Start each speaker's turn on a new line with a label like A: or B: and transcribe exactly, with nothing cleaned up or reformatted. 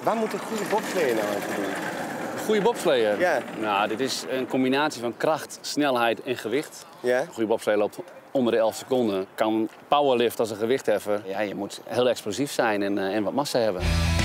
A: Waar moet een goede bobsleeër nou aan doen?
B: Een goede bobsleeër?
A: Ja.
B: Nou, dit is een combinatie van kracht, snelheid en gewicht.
A: Ja?
B: Een goede bobsleeër loopt onder de elf seconden. Kan powerlift als een gewichtheffer. Ja, je moet heel explosief zijn en, uh, en wat massa hebben.